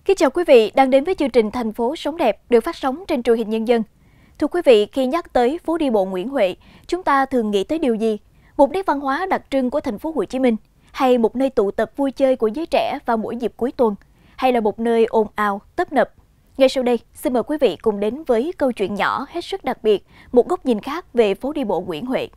Kính chào quý vị đang đến với chương trình Thành phố sống đẹp được phát sóng trên truyền hình Nhân dân. Thưa quý vị, khi nhắc tới phố đi bộ Nguyễn Huệ, chúng ta thường nghĩ tới điều gì? Một nét văn hóa đặc trưng của thành phố Hồ Chí Minh, hay một nơi tụ tập vui chơi của giới trẻ vào mỗi dịp cuối tuần, hay là một nơi ồn ào, tấp nập? Ngay sau đây, xin mời quý vị cùng đến với câu chuyện nhỏ hết sức đặc biệt, một góc nhìn khác về phố đi bộ Nguyễn Huệ.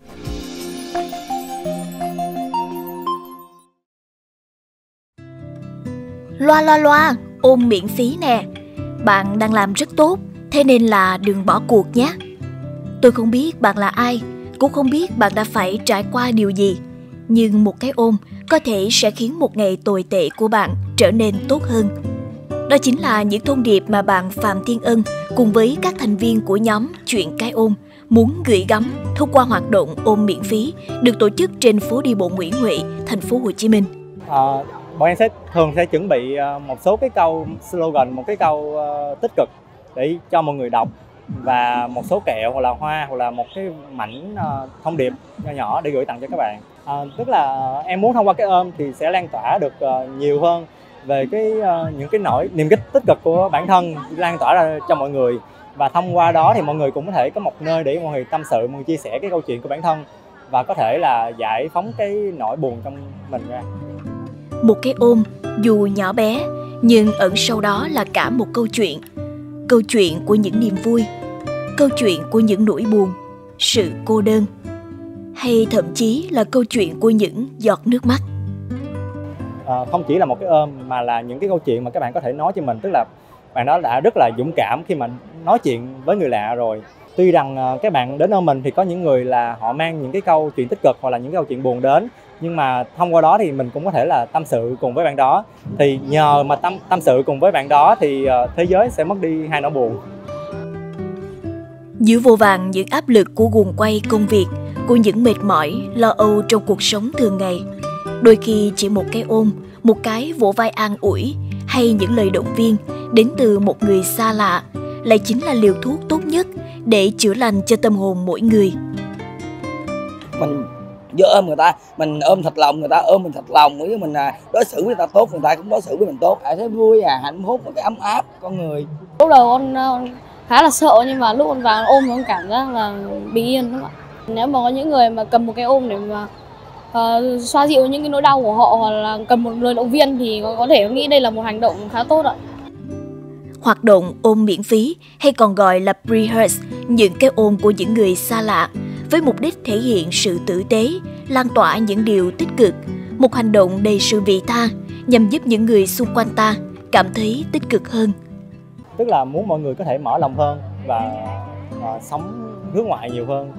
Loa, ôm miễn phí nè. Bạn đang làm rất tốt, thế nên là đừng bỏ cuộc nhé. Tôi không biết bạn là ai, cũng không biết bạn đã phải trải qua điều gì, nhưng một cái ôm có thể sẽ khiến một ngày tồi tệ của bạn trở nên tốt hơn. Đó chính là những thông điệp mà bạn Phạm Thiên Ân cùng với các thành viên của nhóm Chuyện Cái Ôm muốn gửi gắm thông qua hoạt động ôm miễn phí được tổ chức trên phố đi bộ Nguyễn Huệ, thành phố Hồ Chí Minh. Bọn em thường sẽ chuẩn bị một số cái câu slogan, một cái câu tích cực để cho mọi người đọc, và một số kẹo hoặc là hoa hoặc là một cái mảnh thông điệp nhỏ để gửi tặng cho các bạn. Tức là em muốn thông qua cái ôm thì sẽ lan tỏa được nhiều hơn về những cái niềm kích tích cực của bản thân, lan tỏa ra cho mọi người, và thông qua đó thì mọi người cũng có thể có một nơi để mọi người tâm sự, mọi người chia sẻ cái câu chuyện của bản thân và có thể là giải phóng cái nỗi buồn trong mình ra. Một cái ôm dù nhỏ bé nhưng ẩn sau đó là cả một câu chuyện. Câu chuyện của những niềm vui, câu chuyện của những nỗi buồn, sự cô đơn, hay thậm chí là câu chuyện của những giọt nước mắt. Không chỉ là một cái ôm mà là những cái câu chuyện mà các bạn có thể nói cho mình. Tức là bạn đó đã rất là dũng cảm khi mà nói chuyện với người lạ rồi. Tuy rằng các bạn đến ôm mình thì có những người là họ mang những cái câu chuyện tích cực hoặc là những cái câu chuyện buồn đến, nhưng mà thông qua đó thì mình cũng có thể là tâm sự cùng với bạn đó. Thì nhờ mà tâm sự cùng với bạn đó thì thế giới sẽ mất đi hai nỗi buồn. Giữa vô vàn những áp lực của guồng quay công việc, của những mệt mỏi, lo âu trong cuộc sống thường ngày, đôi khi chỉ một cái ôm, một cái vỗ vai an ủi hay những lời động viên đến từ một người xa lạ lại chính là liều thuốc tốt nhất để chữa lành cho tâm hồn mỗi người. Mình vừa ôm người ta, mình ôm thật lòng, người ta ôm mình thật lòng, nếu mình đối xử với người ta tốt, người ta cũng đối xử với mình tốt. Thấy vui, hạnh phúc, một cái ấm áp con người. Lúc đầu con khá là sợ, nhưng mà lúc con vào ôm con cảm giác là bình yên lắm ạ. Nếu mà có những người mà cầm một cái ôm để mà xoa dịu những cái nỗi đau của họ, hoặc là cầm một lời động viên, thì có thể nghĩ đây là một hành động khá tốt ạ. Hoạt động ôm miễn phí hay còn gọi là pre-hurst, những cái ôm của những người xa lạ, với mục đích thể hiện sự tử tế, lan tỏa những điều tích cực, một hành động đầy sự vị tha nhằm giúp những người xung quanh ta cảm thấy tích cực hơn. Tức là muốn mọi người có thể mở lòng hơn và sống hướng ngoại nhiều hơn,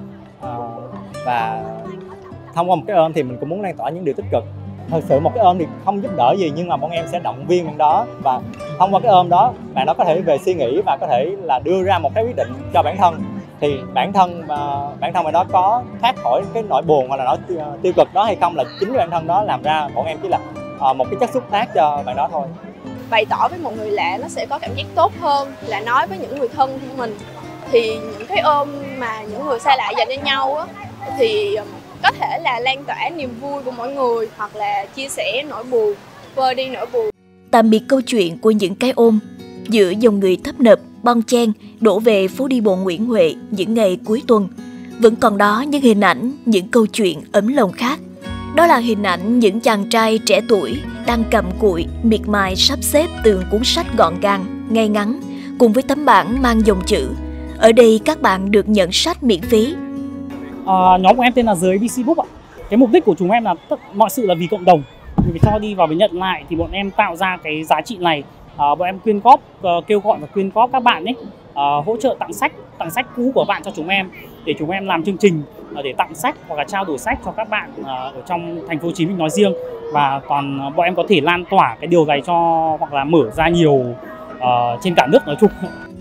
và thông qua một cái ôm thì mình cũng muốn lan tỏa những điều tích cực. Thật sự một cái ôm thì không giúp đỡ gì, nhưng mà bọn em sẽ động viên bạn đó, và thông qua cái ôm đó bạn đó có thể về suy nghĩ và có thể là đưa ra một cái quyết định cho bản thân. Thì bản thân bạn đó có thoát khỏi cái nỗi buồn hoặc là nỗi tiêu cực đó hay không là chính bản thân đó làm ra. Bọn em chỉ là một cái chất xúc tác cho bạn đó thôi. Bày tỏ với một người lạ nó sẽ có cảm giác tốt hơn là nói với những người thân của mình. Thì những cái ôm mà những người xa lạ dành cho nhau á, thì có thể là lan tỏa niềm vui của mỗi người, hoặc là chia sẻ nỗi buồn, vơi đi nỗi buồn. Tạm biệt câu chuyện của những cái ôm giữa dòng người tấp nập bon chen đổ về phố đi bộ Nguyễn Huệ những ngày cuối tuần, vẫn còn đó những hình ảnh, những câu chuyện ấm lòng khác. Đó là hình ảnh những chàng trai trẻ tuổi đang cầm cụi miệt mài sắp xếp từng cuốn sách gọn gàng, ngay ngắn, cùng với tấm bảng mang dòng chữ: ở đây các bạn được nhận sách miễn phí. Nhóm của em tên là Dưới BC Book ạ. Cái mục đích của chúng em là mọi sự là vì cộng đồng. Vì cho đi vào với nhận lại thì bọn em tạo ra cái giá trị này. Bọn em quyên góp, kêu gọi và quyên góp các bạn ấy hỗ trợ tặng sách cũ của bạn cho chúng em, để chúng em làm chương trình để tặng sách hoặc là trao đổi sách cho các bạn ở trong thành phố Hồ Chí Minh nói riêng, và còn bọn em có thể lan tỏa cái điều này cho, hoặc là mở ra nhiều trên cả nước nói chung.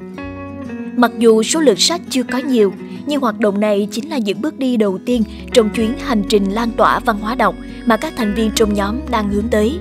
Mặc dù số lượng sách chưa có nhiều, nhưng hoạt động này chính là những bước đi đầu tiên trong chuyến hành trình lan tỏa văn hóa đọc mà các thành viên trong nhóm đang hướng tới.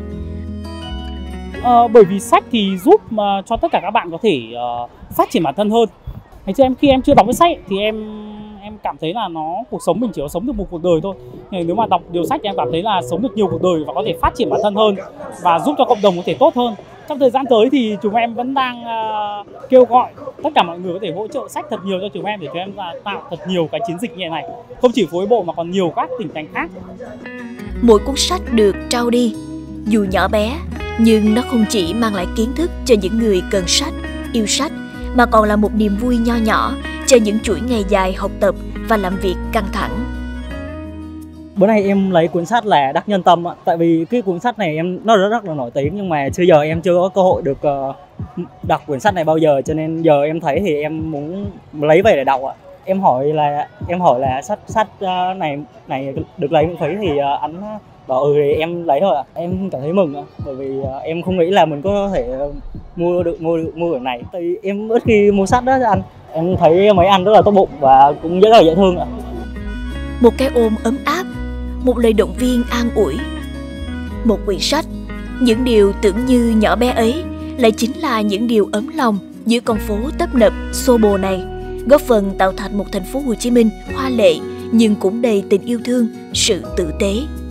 Bởi vì sách thì giúp cho tất cả các bạn có thể phát triển bản thân hơn. Ngày xưa khi em chưa đọc cái sách thì em em cảm thấy là cuộc sống mình chỉ có sống được một cuộc đời thôi. Nếu mà đọc nhiều sách thì em cảm thấy là sống được nhiều cuộc đời và có thể phát triển bản thân hơn và giúp cho cộng đồng có thể tốt hơn. Trong thời gian tới thì chúng em vẫn đang kêu gọi tất cả mọi người có thể hỗ trợ sách thật nhiều cho chúng em để chúng em tạo thật nhiều cái chiến dịch như thế này. Không chỉ phố đi bộ mà còn nhiều các tỉnh thành khác. Mỗi cuốn sách được trao đi, dù nhỏ bé, nhưng nó không chỉ mang lại kiến thức cho những người cần sách, yêu sách, mà còn là một niềm vui nho nhỏ cho những chuỗi ngày dài học tập và làm việc căng thẳng. Bữa nay em lấy cuốn sách là Đắc Nhân Tâm ạ. Tại vì cái cuốn sách này nó rất là nổi tiếng, nhưng mà giờ em chưa có cơ hội được đọc cuốn sách này bao giờ, cho nên giờ em thấy thì em muốn lấy về để đọc ạ. Em hỏi là sách này được lấy miễn phí thì anh bảo thì em lấy thôi ạ. Em cảm thấy mừng ạ, bởi vì em không nghĩ là mình có thể mua quyển này. Tại vì em ít khi mua sách đó anh. Em thấy mấy anh rất là tốt bụng và cũng rất là dễ thương ạ. Một cái ôm ấm áp, một lời động viên an ủi, một quyển sách. Những điều tưởng như nhỏ bé ấy lại chính là những điều ấm lòng giữa con phố tấp nập xô bồ này, góp phần tạo thành một thành phố Hồ Chí Minh hoa lệ nhưng cũng đầy tình yêu thương, sự tử tế.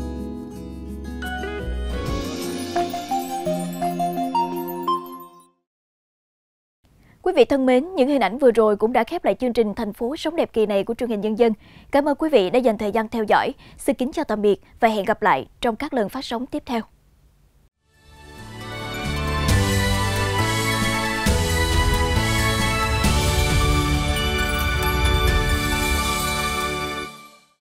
Quý vị thân mến, những hình ảnh vừa rồi cũng đã khép lại chương trình Thành phố sống đẹp kỳ này của Truyền hình Nhân dân. Cảm ơn quý vị đã dành thời gian theo dõi. Xin kính chào tạm biệt và hẹn gặp lại trong các lần phát sóng tiếp theo.